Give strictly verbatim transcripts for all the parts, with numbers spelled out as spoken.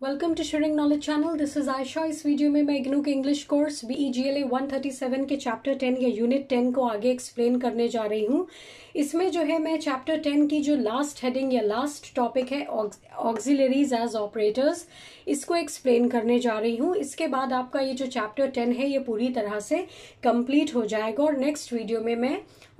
Welcome to sharing knowledge channel. This is Ayesha. इस video में मैं इग्नू के English course B E G L A one thirty seven के chapter ten या unit ten को आगे एक्सप्लेन करने जा रही हूँ। इसमें जो है मैं चैप्टर टेन की जो लास्ट हेडिंग या लास्ट टॉपिक है ऑक्सिलरीज एज ऑपरेटर्स, इसको एक्सप्लेन करने जा रही हूँ। इसके बाद आपका ये जो चैप्टर टेन है ये पूरी तरह से कंप्लीट हो जाएगा और नेक्स्ट वीडियो में मैं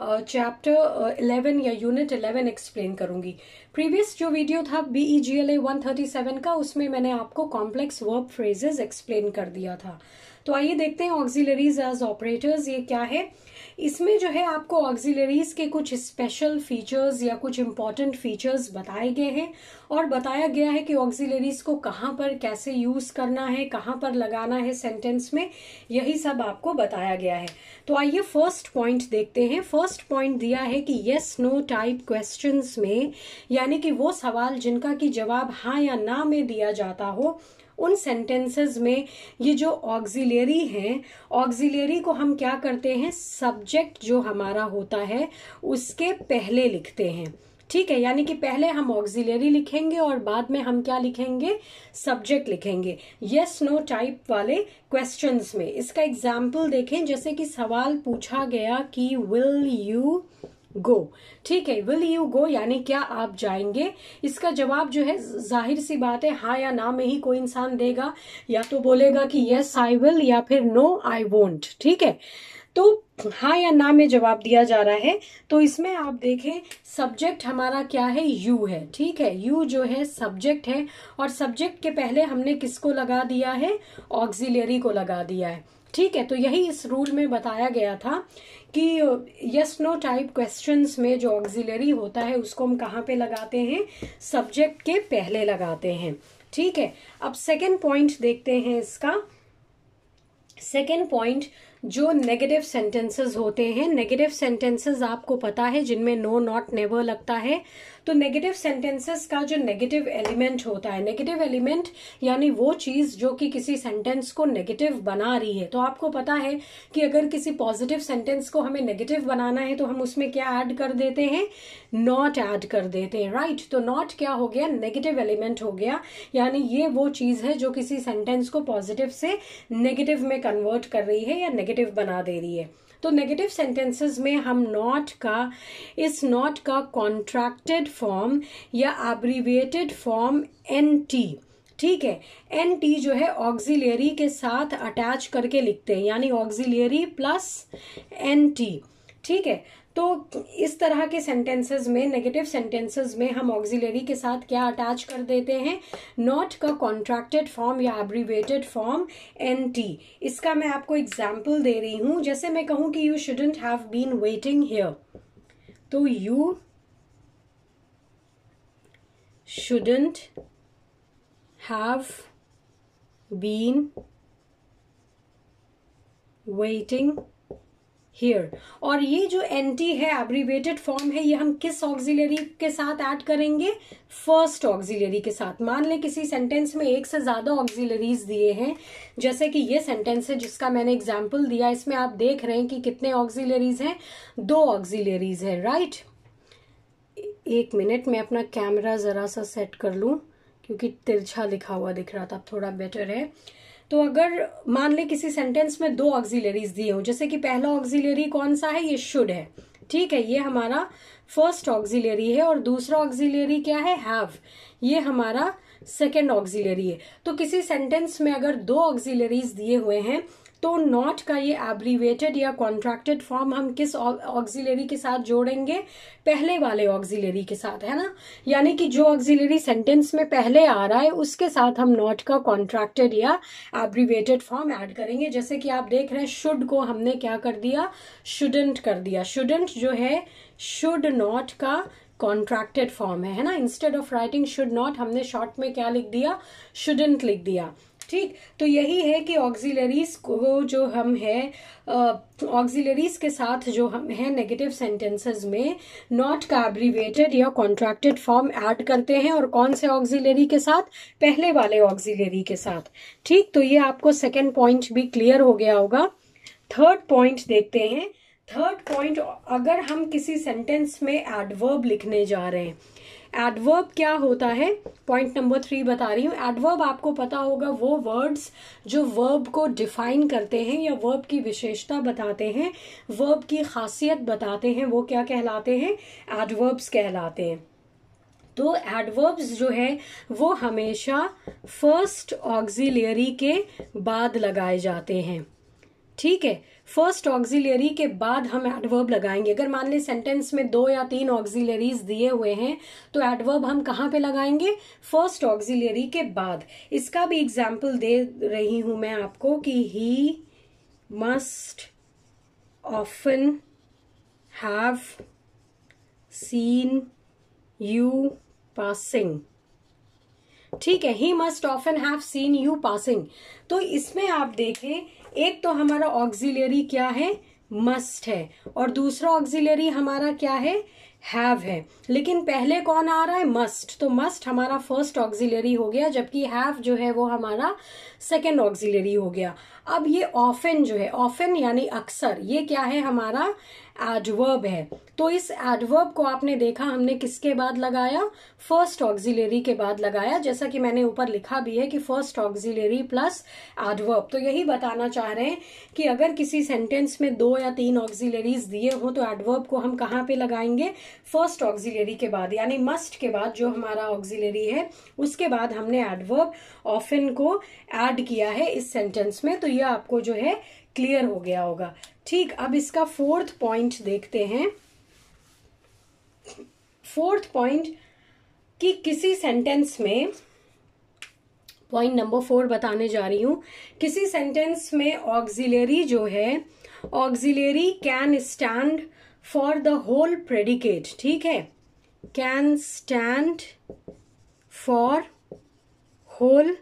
चैप्टर इलेवन या यूनिट इलेवन एक्सप्लेन करूंगी। प्रीवियस जो वीडियो था B E G L A one thirty seven का, उसमें मैंने आपको कॉम्प्लेक्स वर्ब फ्रेजेस एक्सप्लेन कर दिया था। तो आइए देखते हैं ऑक्सिलरीज एज ऑपरेटर्स ये क्या है। इसमें जो है आपको ऑक्सिलरीज के कुछ स्पेशल फीचर्स या कुछ इंपॉर्टेंट फीचर्स बताए गए हैं और बताया गया है कि ऑक्सिलरीज को कहाँ पर कैसे यूज करना है, कहाँ पर लगाना है सेंटेंस में, यही सब आपको बताया गया है। तो आइए फर्स्ट पॉइंट देखते हैं। फर्स्ट पॉइंट दिया है कि यस नो टाइप क्वेश्चंस में, यानी कि वो सवाल जिनका की जवाब हाँ या ना में दिया जाता हो, उन सेंटेंसेस में ये जो ऑक्सिलरी हैं, ऑक्सिलरी को हम क्या करते हैं, सब्जेक्ट जो हमारा होता है उसके पहले लिखते हैं। ठीक है, यानी कि पहले हम ऑक्सिलरी लिखेंगे और बाद में हम क्या लिखेंगे, सब्जेक्ट लिखेंगे यस नो टाइप वाले क्वेश्चंस में। इसका एग्जाम्पल देखें, जैसे कि सवाल पूछा गया कि विल यू गो। ठीक है, विल यू गो यानी क्या आप जाएंगे। इसका जवाब जो है जाहिर सी बात है हाँ या ना में ही कोई इंसान देगा, या तो बोलेगा कि यस आई विल या फिर नो आई वोंट। ठीक है, तो हाँ या ना में जवाब दिया जा रहा है। तो इसमें आप देखें सब्जेक्ट हमारा क्या है, यू है। ठीक है, यू जो है सब्जेक्ट है और सब्जेक्ट के पहले हमने किसको लगा दिया है, ऑक्सिलरी को लगा दिया है। ठीक है, तो यही इस रूल में बताया गया था कि यस नो टाइप क्वेश्चंस में जो ऑक्सिलरी होता है उसको हम कहाँ पे लगाते हैं, सब्जेक्ट के पहले लगाते हैं। ठीक है, अब सेकंड पॉइंट देखते हैं इसका। सेकंड पॉइंट, जो नेगेटिव सेंटेंसेस होते हैं, नेगेटिव सेंटेंसेस आपको पता है जिनमें नो नॉट नेवर लगता है। तो नेगेटिव सेंटेंसेस का जो नेगेटिव एलिमेंट होता है, नेगेटिव एलिमेंट यानी वो चीज जो कि किसी सेंटेंस को नेगेटिव बना रही है। तो आपको पता है कि अगर किसी पॉजिटिव सेंटेंस को हमें नेगेटिव बनाना है तो हम उसमें क्या ऐड कर देते हैं, नॉट ऐड कर देते हैं। राइट, तो नॉट क्या हो गया, नेगेटिव एलिमेंट हो गया, यानी ये वो चीज है जो किसी सेंटेंस को पॉजिटिव से नेगेटिव में कन्वर्ट कर रही है या नेगेटिव बना दे रही है। तो नेगेटिव सेंटेंसेस में हम नॉट का, इस नॉट का कॉन्ट्रैक्टेड फॉर्म या एब्रिविएटेड फॉर्म एन टी, ठीक है, एन टी जो है ऑक्सिलरी के साथ अटैच करके लिखते हैं, यानी ऑक्सिलरी प्लस एन टी। ठीक है, तो इस तरह के सेंटेंसेस में, नेगेटिव सेंटेंसेस में हम ऑक्सिलरी के साथ क्या अटैच कर देते हैं, नॉट का कॉन्ट्रैक्टेड फॉर्म या एब्रिविएटेड फॉर्म एन टी। इसका मैं आपको एग्जांपल दे रही हूं। जैसे मैं कहूं कि you shouldn't have been waiting here, तो you shouldn't have been waiting here. और ये जो एनटी है, एब्रिविएटेड फॉर्म है, ये हम किस ऑक्सिलरी के साथ ऐड करेंगे, फर्स्ट ऑक्सिलरी के साथ। मान ले किसी सेंटेंस में एक से ज्यादा ऑक्सिलरीज दिए हैं, जैसे कि ये सेंटेंस है जिसका मैंने एग्जांपल दिया, इसमें आप देख रहे हैं कि कितने ऑक्सिलरीज हैं, दो ऑक्सिलरीज है। राइट, एक मिनट में अपना कैमरा जरा सा सेट कर लूं क्योंकि तिरछा लिखा हुआ दिख रहा था, अब थोड़ा बेटर है। तो अगर मान ले किसी सेंटेंस में दो ऑक्सिलरीज दिए हो, जैसे कि पहला ऑक्सिलरी कौन सा है, ये शुड है। ठीक है, ये हमारा फर्स्ट ऑक्सिलरी है और दूसरा ऑक्सिलरी क्या है, हैव, ये हमारा सेकंड ऑक्सिलरी है। तो किसी सेंटेंस में अगर दो ऑक्सिलरीज दिए हुए हैं तो नॉट का ये एब्रिविएटेड या कॉन्ट्रैक्टेड फॉर्म हम किस ऑक्सिलरी के साथ जोड़ेंगे, पहले वाले ऑक्सिलरी के साथ, है ना। यानी कि जो ऑक्सिलरी सेंटेंस में पहले आ रहा है उसके साथ हम नॉट का कॉन्ट्रैक्टेड या एब्रिविएटेड फॉर्म ऐड करेंगे। जैसे कि आप देख रहे हैं शुड को हमने क्या कर दिया, शुडंट कर दिया। शुडंट जो है शुड नॉट का कॉन्ट्रैक्टेड फॉर्म है, है ना। Instead of writing should not, हमने शॉर्ट में क्या लिख दिया, शुडंट लिख दिया। ठीक, तो यही है कि ऑक्सिलरीज को जो हम है, ऑक्सिलरीज के साथ जो हम है नेगेटिव सेंटेंसेस में नॉट का एब्रिविएटेड या कॉन्ट्रैक्टेड फॉर्म ऐड करते हैं, और कौन से ऑक्सिलरी के साथ, पहले वाले ऑक्सिलरी के साथ। ठीक, तो ये आपको सेकेंड पॉइंट भी क्लियर हो गया होगा। थर्ड पॉइंट देखते हैं। थर्ड पॉइंट, अगर हम किसी सेंटेंस में एडवर्ब लिखने जा रहे हैं, एडवर्ब क्या होता है, पॉइंट नंबर थ्री बता रही हूँ। एडवर्ब आपको पता होगा वो वर्ड्स जो वर्ब को डिफाइन करते हैं या वर्ब की विशेषता बताते हैं, वर्ब की खासियत बताते हैं, वो क्या कहलाते हैं, एडवर्ब्स कहलाते हैं। तो एडवर्ब्स जो है वो हमेशा फर्स्ट ऑक्सिलियरी के बाद लगाए जाते हैं, ठीक है। फर्स्ट ऑक्सिलियरी के बाद हम एडवर्ब लगाएंगे। अगर मान ले सेंटेंस में दो या तीन ऑक्सिलियरीज दिए हुए हैं तो एडवर्ब हम कहाँ पे लगाएंगे, फर्स्ट ऑक्सिलियरी के बाद। इसका भी एग्जाम्पल दे रही हूं मैं आपको कि he must often have seen you passing, ठीक है। He must often have seen you passing. तो इसमें आप देखें, एक तो हमारा ऑक्सिलियरी क्या है, मस्ट है, और दूसरा ऑक्सिलियरी हमारा क्या है, हैव है। लेकिन पहले कौन आ रहा है, मस्ट, तो मस्ट हमारा फर्स्ट ऑक्सिलियरी हो गया, जबकि हैव जो है वो हमारा सेकेंड ऑक्सिलियरी हो गया। अब ये ऑफन जो है, ऑफन यानी अक्सर, ये क्या है, हमारा एडवर्ब है। तो इस एडवर्ब को आपने देखा हमने किसके बाद लगाया, फर्स्ट ऑक्सिलियरी के बाद लगाया, जैसा कि मैंने ऊपर लिखा भी है कि फर्स्ट ऑक्सिलियरी प्लस एडवर्ब। तो यही बताना चाह रहे हैं कि अगर किसी सेंटेंस में दो या तीन ऑक्सिलियरीज दिए हो तो एडवर्ब को हम कहाँ पे लगाएंगे, फर्स्ट ऑक्सिलियरी के बाद, यानी मस्ट के बाद जो हमारा ऑक्सिलियरी है उसके बाद हमने एडवर्ब ऑफन को ऐड किया है इस सेंटेंस में। तो यह आपको जो है क्लियर हो गया होगा, ठीक। अब इसका फोर्थ पॉइंट देखते हैं। फोर्थ पॉइंट कि किसी सेंटेंस में, पॉइंट नंबर फोर बताने जा रही हूं, किसी सेंटेंस में ऑक्सिलियरी जो है, auxiliary can stand for the whole predicate, ठीक है, can stand for whole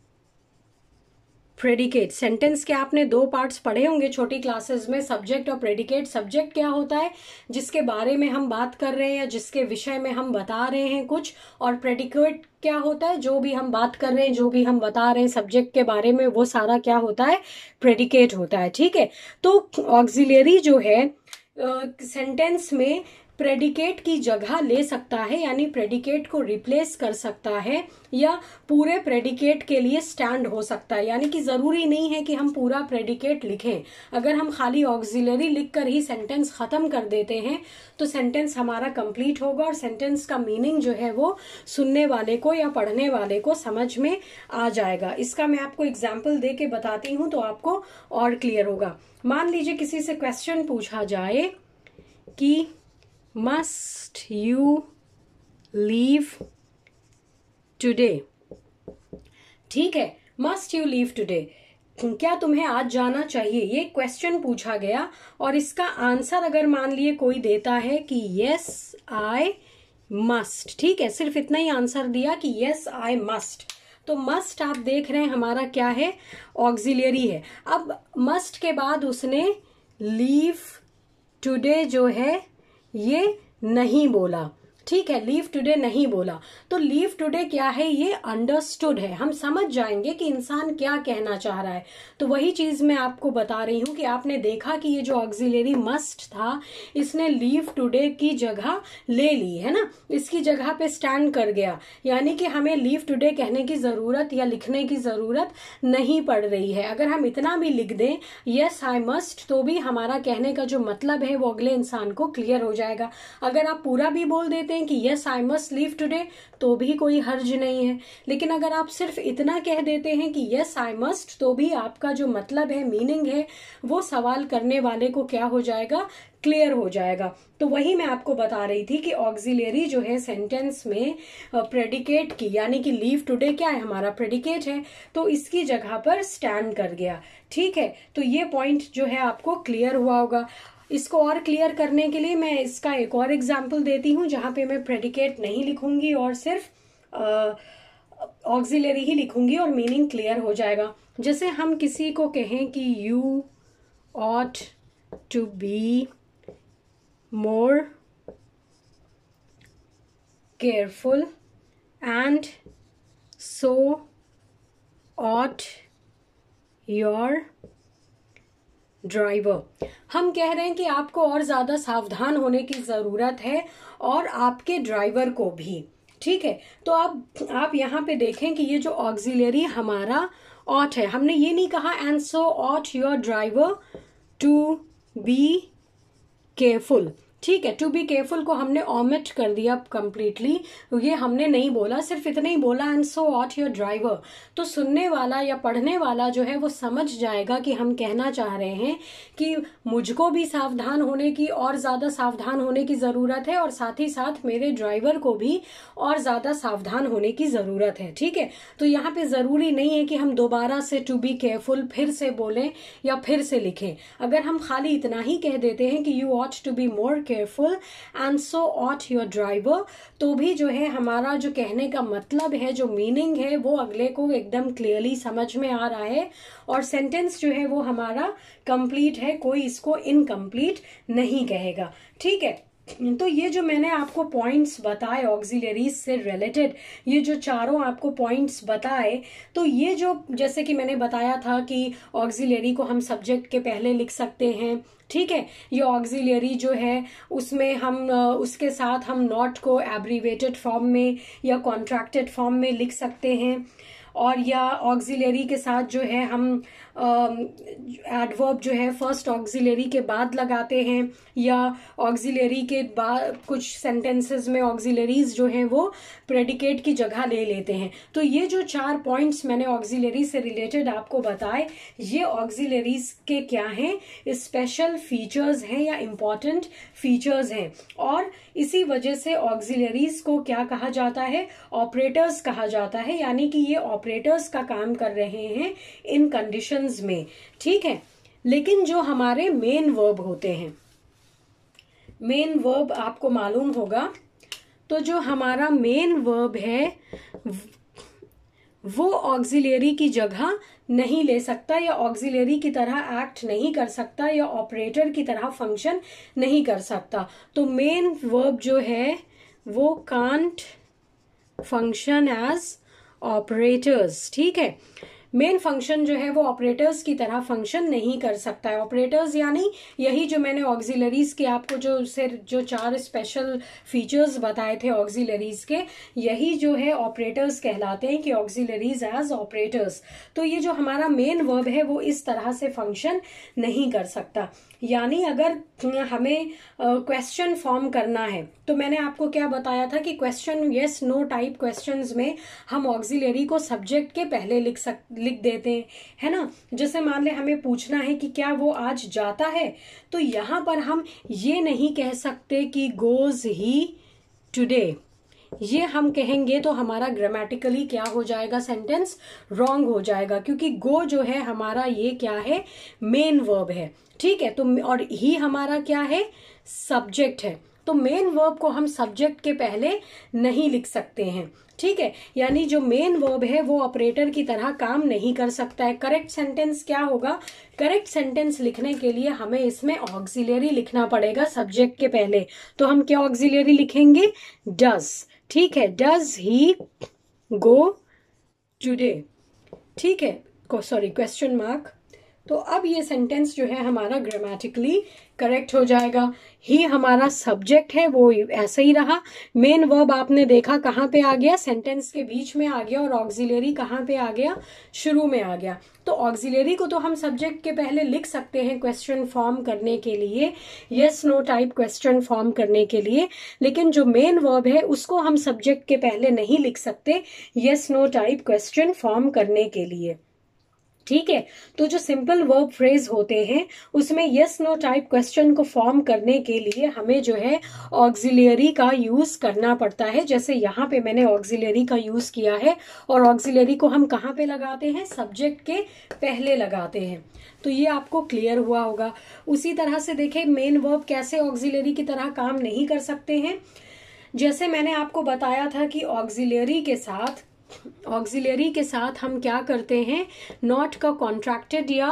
predicate. Sentence के आपने दो पार्ट्स पढ़े होंगे छोटी क्लासेस में, सब्जेक्ट और प्रेडिकेट। सब्जेक्ट क्या होता है, जिसके बारे में हम बात कर रहे हैं या जिसके विषय में हम बता रहे हैं कुछ, और प्रेडिकेट क्या होता है, जो भी हम बात कर रहे हैं, जो भी हम बता रहे हैं सब्जेक्ट के बारे में, वो सारा क्या होता है, प्रेडिकेट होता है, ठीक है। तो ऑक्सिलियरी जो है सेंटेंस uh, में प्रेडिकेट की जगह ले सकता है, यानी प्रेडिकेट को रिप्लेस कर सकता है या पूरे प्रेडिकेट के लिए स्टैंड हो सकता है। यानी कि जरूरी नहीं है कि हम पूरा प्रेडिकेट लिखें। अगर हम खाली ऑक्सिलरी लिखकर ही सेंटेंस खत्म कर देते हैं तो सेंटेंस हमारा कंप्लीट होगा और सेंटेंस का मीनिंग जो है वो सुनने वाले को या पढ़ने वाले को समझ में आ जाएगा। इसका मैं आपको एग्जाम्पल दे के बताती हूँ तो आपको और क्लियर होगा। मान लीजिए किसी से क्वेश्चन पूछा जाए कि मस्ट यू लीव टुडे, ठीक है, मस्ट यू लीव टुडे, क्या तुम्हें आज जाना चाहिए, ये क्वेश्चन पूछा गया। और इसका आंसर अगर मान लिए कोई देता है कि यस आई मस्ट, ठीक है, सिर्फ इतना ही आंसर दिया कि यस आई मस्ट, तो मस्ट आप देख रहे हैं हमारा क्या है, ऑक्सिलियरी है। अब मस्ट के बाद उसने लीव टुडे जो है ये नहीं बोला, ठीक है, लीव टुडे नहीं बोला। तो लीव टुडे क्या है, ये अंडरस्टूड है, हम समझ जाएंगे कि इंसान क्या कहना चाह रहा है। तो वही चीज मैं आपको बता रही हूं कि आपने देखा कि ये जो ऑक्सिलरी मस्ट था इसने लीव टुडे की जगह ले ली है ना, इसकी जगह पे स्टैंड कर गया, यानी कि हमें लीव टुडे कहने की जरूरत या लिखने की जरूरत नहीं पड़ रही है। अगर हम इतना भी लिख दें यस आई मस्ट तो भी हमारा कहने का जो मतलब है वो अगले इंसान को क्लियर हो जाएगा। अगर आप पूरा भी बोल देते कि yes I must leave today तो भी कोई हर्ज नहीं है, लेकिन अगर आप सिर्फ इतना कह देते हैं कि यस आई मस्ट तो भी आपका जो मतलब है, मीनिंग है, वो सवाल करने वाले को क्या हो जाएगा, क्लियर हो जाएगा। तो वही मैं आपको बता रही थी कि ऑक्सिलरी जो है सेंटेंस में प्रेडिकेट की, यानी कि लीव टुडे क्या है, हमारा प्रेडिकेट है, तो इसकी जगह पर स्टैंड कर गया, ठीक है। तो ये पॉइंट जो है आपको क्लियर हुआ होगा। इसको और क्लियर करने के लिए मैं इसका एक और एग्जाम्पल देती हूँ जहां पे मैं प्रेडिकेट नहीं लिखूंगी और सिर्फ ऑक्सिलरी ही लिखूंगी और मीनिंग क्लियर हो जाएगा। जैसे हम किसी को कहें कि you ought to be more careful and so ought your driver, हम कह रहे हैं कि आपको और ज्यादा सावधान होने की जरूरत है और आपके ड्राइवर को भी। ठीक है, तो अब आप यहाँ पे देखें कि ये जो ऑक्सिलरी हमारा ऑट है, हमने ये नहीं कहा and so ought your driver to be careful, ठीक है। टू बी केयरफुल को हमने ऑमिट कर दिया कंप्लीटली, ये हमने नहीं बोला, सिर्फ इतना ही बोला and so ought your driver. तो सुनने वाला या पढ़ने वाला जो है वो समझ जाएगा कि हम कहना चाह रहे हैं कि मुझको भी सावधान होने की और ज्यादा सावधान होने की जरूरत है और साथ ही साथ मेरे ड्राइवर को भी और ज्यादा सावधान होने की जरूरत है, ठीक है। तो यहाँ पे जरूरी नहीं है कि हम दोबारा से टू बी केयरफुल फिर से बोलें या फिर से लिखें। अगर हम खाली इतना ही कह देते हैं कि you ought to be more careful and so ought your driver, तो भी जो है हमारा जो कहने का मतलब है, जो मीनिंग है, वो अगले को एकदम क्लियरली समझ में आ रहा है और सेंटेंस जो है वो हमारा कंप्लीट है, कोई इसको इनकम्प्लीट नहीं कहेगा, ठीक है। तो ये जो मैंने आपको पॉइंट्स बताए ऑक्सिलरीज से रिलेटेड, ये जो चारों आपको पॉइंट्स बताए, तो ये जो जैसे कि मैंने बताया था कि ऑक्सिलरी को हम सब्जेक्ट के पहले लिख सकते हैं, ठीक है। ये ऑक्सिलरी जो है उसमें हम उसके साथ हम नॉट को एब्रीवेटेड फॉर्म में या कॉन्ट्रैक्टेड फॉर्म में लिख सकते हैं, और या ऑक्सिलरी के साथ जो है हम एडवर्ब जो है फर्स्ट ऑक्सिलरी के बाद लगाते हैं, या ऑक्सिलरी के बाद कुछ सेंटेंसेस में ऑक्सिलरीज जो हैं वो प्रेडिकेट की जगह ले लेते हैं। तो ये जो चार पॉइंट्स मैंने ऑक्सिलरी से रिलेटेड आपको बताए, ये ऑक्सिलरीज के क्या हैं, स्पेशल फीचर्स हैं या इम्पॉर्टेंट फीचर्स हैं, और इसी वजह से ऑक्सिलरीज को क्या कहा जाता है, ऑपरेटर्स कहा जाता है, यानी कि ये ऑपरेटर्स का काम कर रहे हैं इन कंडीशंस में, ठीक है। लेकिन जो हमारे मेन वर्ब होते हैं, मेन वर्ब आपको मालूम होगा, तो जो हमारा मेन वर्ब है वो ऑक्सिलरी की जगह नहीं ले सकता या ऑक्सिलरी की तरह एक्ट नहीं कर सकता या ऑपरेटर की तरह फंक्शन नहीं कर सकता। तो मेन वर्ब जो है वो कांट फंक्शन एज ऑपरेटर्स, ठीक है। मेन फंक्शन जो है वो ऑपरेटर्स की तरह फंक्शन नहीं कर सकता है। ऑपरेटर्स यानी यही जो मैंने ऑक्सिलरीज के आपको जो सिर जो चार स्पेशल फीचर्स बताए थे ऑक्सिलरीज के, यही जो है ऑपरेटर्स कहलाते हैं कि ऑक्सिलरीज एज ऑपरेटर्स। तो ये जो हमारा मेन वर्ब है वो इस तरह से फंक्शन नहीं कर सकता। यानी अगर हमें क्वेश्चन uh, फॉर्म करना है, तो मैंने आपको क्या बताया था कि question yes no type questions में हम ऑक्सिलरी को सब्जेक्ट के पहले लिख सक लिख देते हैं, है ना। जैसे मान ले हमें पूछना है कि क्या वो आज जाता है, तो यहाँ पर हम ये नहीं कह सकते कि गोज ही टुडे, ये हम कहेंगे तो हमारा ग्रामेटिकली क्या हो जाएगा, सेंटेंस रॉन्ग हो जाएगा, क्योंकि गो जो है हमारा ये क्या है, मेन वर्ब है, ठीक है। तो और ही हमारा क्या है, सब्जेक्ट है। तो मेन वर्ब को हम सब्जेक्ट के पहले नहीं लिख सकते हैं, ठीक है। यानी जो मेन वर्ब है वो ऑपरेटर की तरह काम नहीं कर सकता है। करेक्ट सेंटेंस क्या होगा, करेक्ट सेंटेंस लिखने के लिए हमें इसमें ऑक्सिलरी लिखना पड़ेगा सब्जेक्ट के पहले। तो हम क्या ऑक्सिलरी लिखेंगे, डज, ठीक है। डज ही गो टुडे, ठीक है, सॉरी क्वेश्चन मार्क। तो अब ये सेंटेंस जो है हमारा ग्रामेटिकली करेक्ट हो जाएगा। ही हमारा सब्जेक्ट है वो ऐसे ही रहा। मेन वर्ब आपने देखा कहाँ पे आ गया, सेंटेंस के बीच में आ गया, और ऑक्सिलरी कहाँ पे आ गया, शुरू में आ गया। तो ऑक्सिलरी को तो हम सब्जेक्ट के पहले लिख सकते हैं क्वेश्चन फॉर्म करने के लिए, yes no type question form करने के लिए, लेकिन जो मेन वर्ब है उसको हम सब्जेक्ट के पहले नहीं लिख सकते yes no type question form करने के लिए, ठीक है। तो जो सिंपल वर्ब फ्रेज होते हैं उसमें यस नो टाइप क्वेश्चन को फॉर्म करने के लिए हमें जो है ऑक्सिलरी का यूज करना पड़ता है। जैसे यहाँ पे मैंने ऑक्सिलरी का यूज किया है, और ऑक्सिलरी को हम कहाँ पे लगाते हैं, सब्जेक्ट के पहले लगाते हैं। तो ये आपको क्लियर हुआ होगा। उसी तरह से देखें मेन वर्ब कैसे ऑक्सिलरी की तरह काम नहीं कर सकते हैं। जैसे मैंने आपको बताया था कि ऑक्सिलरी के साथ ऑक्सिलरी के साथ हम क्या करते हैं, नॉट का कॉन्ट्रैक्टेड या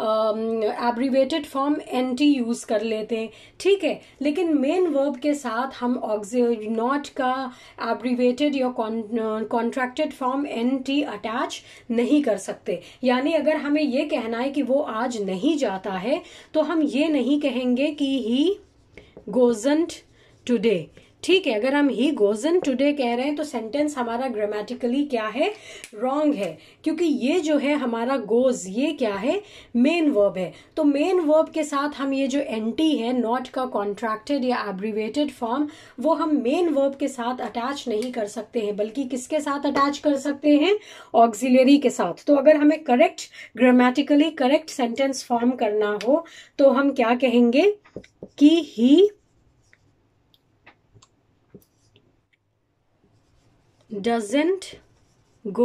एब्रीवेटेड फॉर्म एनटी यूज कर लेते हैं, ठीक है। लेकिन मेन वर्ब के साथ हम नॉट का एब्रीवेटेड या कॉन्ट्रैक्टेड फॉर्म एनटी अटैच नहीं कर सकते। यानी अगर हमें ये कहना है कि वो आज नहीं जाता है, तो हम ये नहीं कहेंगे कि ही गोजंट टुडे, ठीक है, अगर हम ही गोज इन टुडे कह रहे हैं तो सेंटेंस हमारा ग्रामेटिकली क्या है, रॉन्ग है, क्योंकि ये जो है हमारा गोज, ये क्या है, मेन वर्ब है। तो मेन वर्ब के साथ हम ये जो एंटी है, नॉट का कॉन्ट्रैक्टेड या एब्रीवेटेड फॉर्म, वो हम मेन वर्ब के साथ अटैच नहीं कर सकते हैं, बल्कि किसके साथ अटैच कर सकते हैं, ऑक्सिलरी के साथ। तो अगर हमें correct, grammatically correct sentence form करना हो तो हम क्या कहेंगे कि ही doesn't go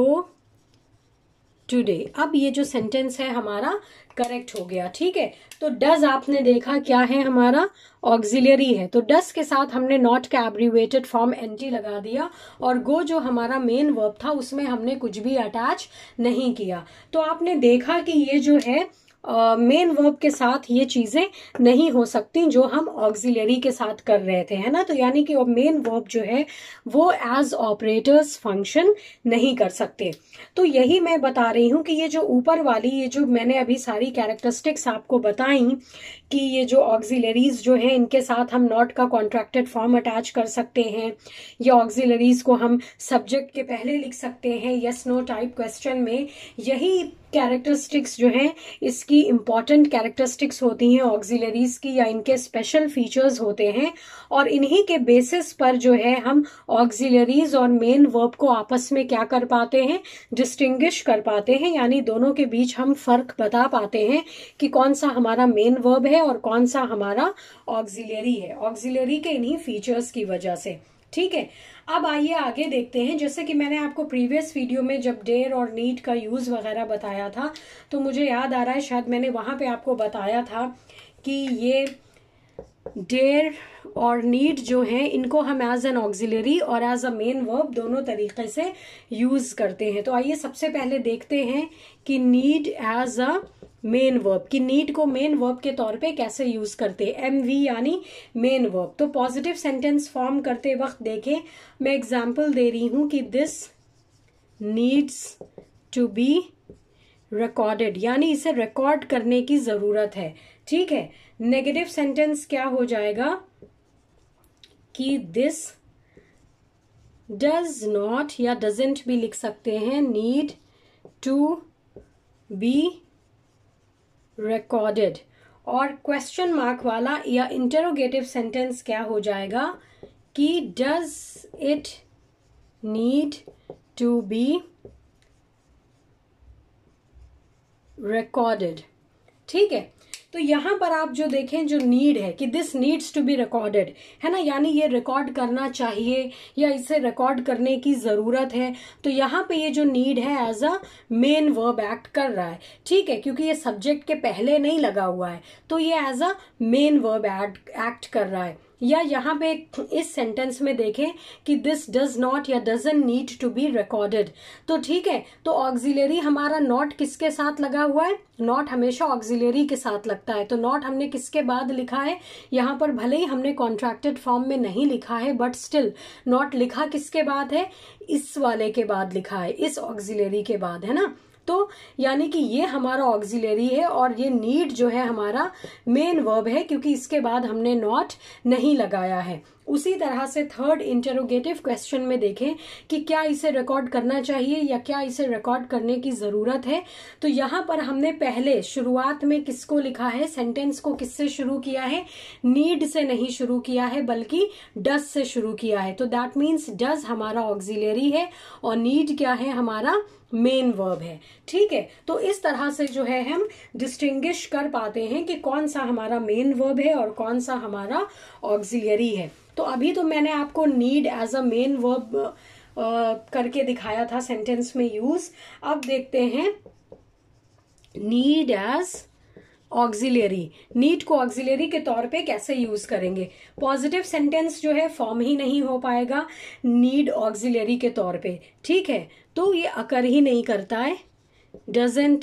today। अब ये जो सेंटेंस है हमारा करेक्ट हो गया। ठीक है, तो डज आपने देखा क्या है, हमारा ऑक्सिलरी है, तो डज के साथ हमने नॉट का एब्रीवेटेड फॉर्म एनटी लगा दिया, और गो जो हमारा मेन वर्ब था उसमें हमने कुछ भी अटैच नहीं किया। तो आपने देखा कि ये जो है मेन uh, वर्ब के साथ ये चीजें नहीं हो सकती जो हम ऑक्सिलरी के साथ कर रहे थे, है ना। तो यानी कि मेन वर्ब जो है वो एज ऑपरेटर्स फंक्शन नहीं कर सकते। तो यही मैं बता रही हूं कि ये जो ऊपर वाली, ये जो मैंने अभी सारी कैरेक्टरिस्टिक्स आपको बताई कि ये जो ऑक्सिलरीज जो है इनके साथ हम नॉट का कॉन्ट्रैक्टेड फॉर्म अटैच कर सकते हैं, या ऑक्सिलरीज को हम सब्जेक्ट के पहले लिख सकते हैं यस नो टाइप क्वेश्चन में। यही कैरेक्टरिस्टिक्स जो है इसकी इंपॉर्टेंट कैरेक्टरिस्टिक्स होती हैं ऑक्सिलरीज की, या इनके स्पेशल फीचर्स होते हैं, और इन्हीं के बेसिस पर जो है हम ऑक्सिलरीज और मेन वर्ब को आपस में क्या कर पाते हैं, डिस्टिंग्विश कर पाते हैं, यानी दोनों के बीच हम फर्क बता पाते हैं कि कौन सा हमारा मेन वर्ब है और कौन सा हमारा ऑक्सिलरी है, ऑक्सिलरी के इन्हीं फीचर्स की वजह से। ठीक है, अब आइए आगे देखते हैं। जैसे कि मैंने आपको प्रीवियस वीडियो में जब डेयर और नीड का यूज वगैरह बताया था, तो मुझे याद आ रहा है शायद मैंने वहां पे आपको बताया था कि ये डेयर और नीड जो है इनको हम एज एन ऑक्सिलरी और एज अ मेन वर्ब दोनों तरीके से यूज करते हैं। तो आइए सबसे पहले देखते हैं कि need as a main verb, कि नीड को मेन वर्ब के तौर पे कैसे यूज करते हैं, एम वी यानी मेन वर्ब। तो पॉजिटिव सेंटेंस फॉर्म करते वक्त देखें, मैं एग्जांपल दे रही हूं कि this needs to be recorded, यानी इसे रिकॉर्ड करने की जरूरत है। ठीक है, नेगेटिव सेंटेंस क्या हो जाएगा कि दिस डज नॉट या डजेंट भी लिख सकते हैं, नीड टू बी रिकॉर्डेड। और क्वेश्चन मार्क वाला या इंटरोगेटिव सेंटेंस क्या हो जाएगा कि does it need to be recorded. ठीक है, तो यहां पर आप जो देखें, जो नीड है कि this needs to be recorded, है ना, यानी ये रिकॉर्ड करना चाहिए या इसे रिकॉर्ड करने की जरूरत है। तो यहाँ पे ये जो नीड है as a main verb act कर रहा है। ठीक है, क्योंकि ये सब्जेक्ट के पहले नहीं लगा हुआ है, तो ये as a main verb act कर रहा है। या यहाँ पे इस सेंटेंस में देखें कि दिस डज नॉट या doesn't need to be recorded. तो ठीक है, तो ऑक्सिलरी हमारा नॉट किसके साथ लगा हुआ है, नॉट हमेशा ऑक्सिलरी के साथ लगता है। तो नॉट हमने किसके बाद लिखा है, यहाँ पर भले ही हमने कॉन्ट्रैक्टेड फॉर्म में नहीं लिखा है, बट स्टिल नॉट लिखा किसके बाद है, इस वाले के बाद लिखा है, इस ऑक्सिलरी के बाद, है ना। तो यानी कि ये हमारा ऑक्सिलरी है और ये नीड जो है हमारा मेन वर्ब है, क्योंकि इसके बाद हमने नॉट नहीं लगाया है। उसी तरह से थर्ड इंटरोगेटिव क्वेश्चन में देखें कि क्या इसे रिकॉर्ड करना चाहिए या क्या इसे रिकॉर्ड करने की जरूरत है। तो यहाँ पर हमने पहले शुरुआत में किसको लिखा है, सेंटेंस को किससे शुरू किया है, नीड से नहीं शुरू किया है बल्कि डज से शुरू किया है। तो दैट मीन्स डज हमारा ऑक्सिलरी है और नीड क्या है, हमारा मेन वर्ब है। ठीक है, तो इस तरह से जो है हम डिस्टिंग्विश कर पाते हैं कि कौन सा हमारा मेन वर्ब है और कौन सा हमारा ऑक्सिलरी है। तो अभी तो मैंने आपको need as a main verb करके दिखाया था सेंटेंस में यूज। अब देखते हैं नीड एज ऑक्सिलरी, नीड को ऑक्सिलरी के तौर पे कैसे यूज करेंगे। पॉजिटिव सेंटेंस जो है फॉर्म ही नहीं हो पाएगा नीड ऑक्सिलरी के तौर पे। ठीक है, तो ये अकर ही नहीं करता है, डजेंट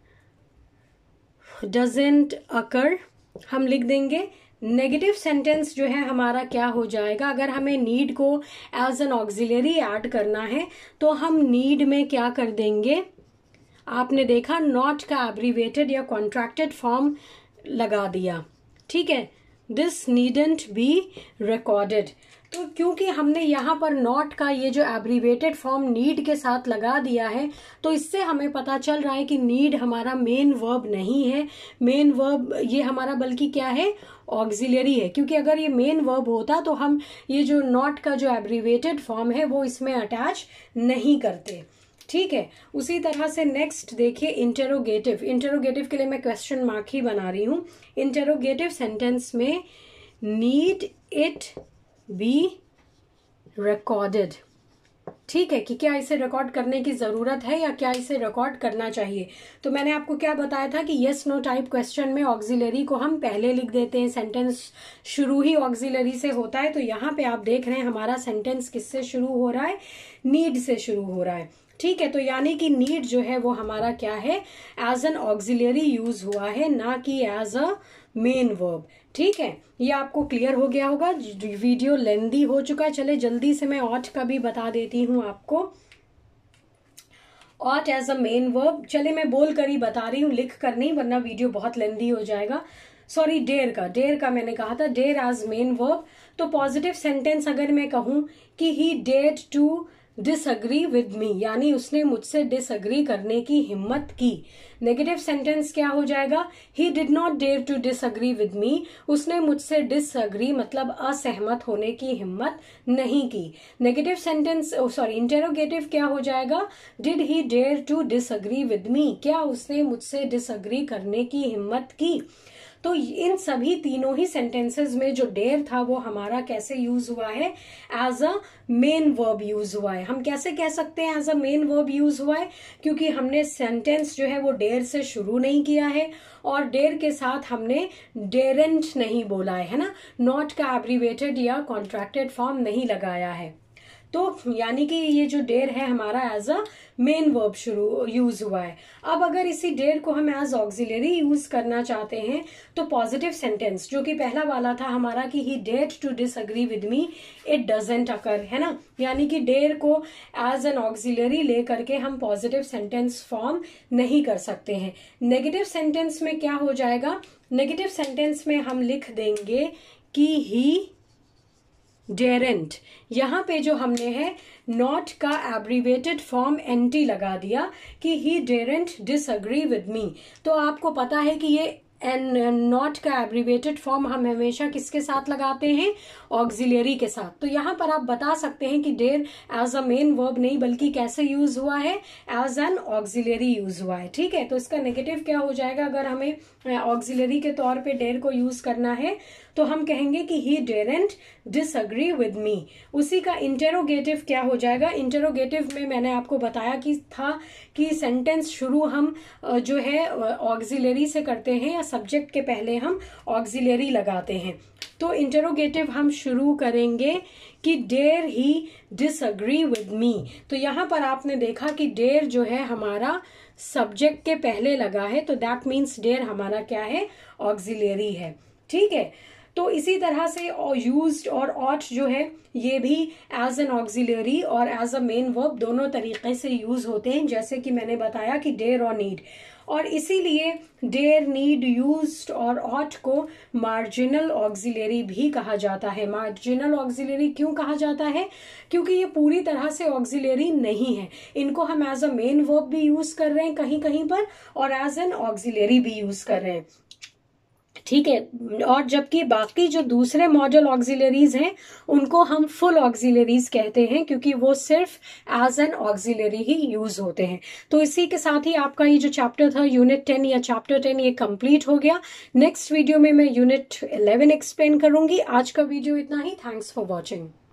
डजेंट अकर हम लिख देंगे। नेगेटिव सेंटेंस जो है हमारा क्या हो जाएगा, अगर हमें नीड को एज एन ऑक्सिलरी ऐड करना है तो हम नीड में क्या कर देंगे, आपने देखा नॉट का एब्रीवेटेड या कॉन्ट्रैक्टेड फॉर्म लगा दिया। ठीक है, दिस नीडेंट बी रिकॉर्डेड। तो क्योंकि हमने यहाँ पर नॉट का ये जो एब्रीवेटेड फॉर्म नीड के साथ लगा दिया है, तो इससे हमें पता चल रहा है कि नीड हमारा मेन वर्ब नहीं है। मेन वर्ब ये हमारा बल्कि क्या है, ऑक्सिलरी है। क्योंकि अगर ये मेन वर्ब होता तो हम ये जो नॉट का जो एब्रीवेटेड फॉर्म है वो इसमें अटैच नहीं करते। ठीक है, उसी तरह से नेक्स्ट देखिए इंटेरोगेटिव। इंटेरोगेटिव के लिए मैं क्वेश्चन मार्क ही बना रही हूं। इंटेरोगेटिव सेंटेंस में नीड इट बी रिकॉर्डेड, ठीक है, कि क्या इसे रिकॉर्ड करने की जरूरत है या क्या इसे रिकॉर्ड करना चाहिए। तो मैंने आपको क्या बताया था कि यस नो टाइप क्वेश्चन में ऑक्सिलरी को हम पहले लिख देते हैं, सेंटेंस शुरू ही ऑक्सिलरी से होता है। तो यहाँ पे आप देख रहे हैं हमारा सेंटेंस किससे शुरू हो रहा है, नीड से शुरू हो रहा है। ठीक है, तो यानी कि नीड जो है वो हमारा क्या है, एज एन ऑक्सिलरी यूज हुआ है, ना कि एज अ मेन वर्ब। ठीक है, ये आपको क्लियर हो गया होगा। वीडियो लेंदी हो चुका है। चले जल्दी से मैं ऑट का भी बता देती हूं आपको। Ought as a main verb, चले मैं बोल कर ही बता रही हूँ, लिख कर नहीं, वरना वीडियो बहुत लेंदी हो जाएगा। सॉरी, डेयर का डेयर का मैंने कहा था, डेयर एज मेन वर्ब। तो पॉजिटिव सेंटेंस अगर मैं कहूं कि he dared to disagree with me, यानी उसने मुझसे डिसअग्री करने की हिम्मत की। नेगेटिव सेंटेंस क्या हो जाएगा, he did not dare to disagree with me, उसने मुझसे डिसअग्री मतलब असहमत होने की हिम्मत नहीं की। नेगेटिव सेंटेंस सॉरी इंटेरोगेटिव क्या हो जाएगा, did he dare to disagree with me, क्या उसने मुझसे डिसअग्री करने की हिम्मत की। तो इन सभी तीनों ही सेंटेंसेस में जो डेयर था वो हमारा कैसे यूज हुआ है, as a main verb use हुआ है। हम कैसे कह सकते हैं as a main verb use हुआ है, क्योंकि हमने सेंटेंस जो है वो डेयर से शुरू नहीं किया है और डेयर के साथ हमने डेरेंट नहीं बोला है, है ना, नॉट का एब्रीवेटेड या कॉन्ट्रैक्टेड फॉर्म नहीं लगाया है। तो यानी कि ये जो डेयर है हमारा एज अ मेन वर्ब शुरू यूज हुआ है। अब अगर इसी डेयर को हम एज ऑक्सिलरी यूज करना चाहते हैं तो पॉजिटिव सेंटेंस जो कि पहला वाला था हमारा कि he dared to disagree with me, it doesn't occur, है ना, यानी कि डेयर को एज एन ऑक्सिलरी लेकर के हम पॉजिटिव सेंटेंस फॉर्म नहीं कर सकते हैं। नेगेटिव सेंटेंस में क्या हो जाएगा, नेगेटिव सेंटेंस में हम लिख देंगे कि ही डेरेंट। यहां पे जो हमने है नॉट का एब्रीवेटेड फॉर्म एनटी लगा दिया कि ही डेरेंट डिसअग्री विद मी। तो आपको पता है कि ये एंड नॉट का एब्रीवेटेड फॉर्म हम हमेशा किसके साथ लगाते हैं, ऑक्सिलरी के साथ। तो यहाँ पर आप बता सकते हैं कि dare as a main verb नहीं बल्कि कैसे यूज हुआ है, एज एन ऑक्सिलरी यूज हुआ है। ठीक है, तो इसका नेगेटिव क्या हो जाएगा, अगर हमें ऑक्सिलरी के तौर पे डेयर को यूज करना है तो हम कहेंगे कि ही डेरेंट डिसअग्री विद मी। उसी का इंटेरोगेटिव क्या हो जाएगा, इंटेरोगेटिव में मैंने आपको बताया कि था कि सेंटेंस शुरू हम जो है ऑक्सिलरी से करते हैं या सब्जेक्ट के पहले हम ऑक्सिलरी लगाते हैं। तो इंटेरोगेटिव हम शुरू करेंगे कि dare he disagree with me. तो यहां पर आपने देखा कि डेयर जो है हमारा सब्जेक्ट के पहले लगा है, तो दैट मीन्स डेयर हमारा क्या है, ऑक्सिलरी है। ठीक है, तो इसी तरह से यूज्ड और ऑट जो है ये भी एज एन ऑक्सिलरी और एज अ मेन वर्ब दोनों तरीके से यूज होते हैं, जैसे कि मैंने बताया कि डेयर और नीड। और इसीलिए डेयर, नीड, यूज्ड और ऑट को मार्जिनल ऑक्सिलरी भी कहा जाता है। मार्जिनल ऑक्सिलरी क्यों कहा जाता है, क्योंकि ये पूरी तरह से ऑक्सिलरी नहीं है। इनको हम एज अ मेन वर्ब भी यूज कर रहे हैं कहीं कहीं पर और एज एन ऑक्सिलरी भी यूज कर रहे हैं। ठीक है, और जबकि बाकी जो दूसरे मॉडल ऑक्सिलरीज हैं उनको हम फुल ऑक्सिलरीज कहते हैं, क्योंकि वो सिर्फ एज एन ऑक्सिलरी ही यूज होते हैं। तो इसी के साथ ही आपका ये जो चैप्टर था यूनिट टेन या चैप्टर टेन ये कंप्लीट हो गया। नेक्स्ट वीडियो में मैं यूनिट इलेवन एक्सप्लेन करूंगी। आज का वीडियो इतना ही। Thanks for watching.